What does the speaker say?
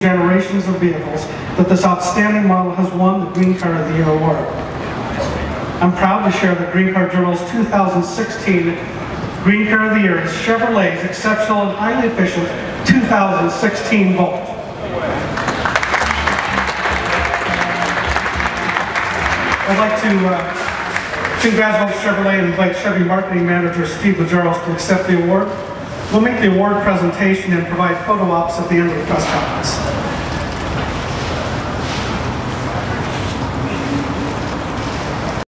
generations of vehicles that this outstanding model has won the Green Car of the Year award. I'm proud to share the Green Car Journal's 2016 Green Car of the Year is Chevrolet's exceptional and highly efficient 2016 Volt. I'd like to congratulate Chevrolet and invite Chevy Marketing Manager Steve Majoros to accept the award. We'll make the award presentation and provide photo ops at the end of the press conference.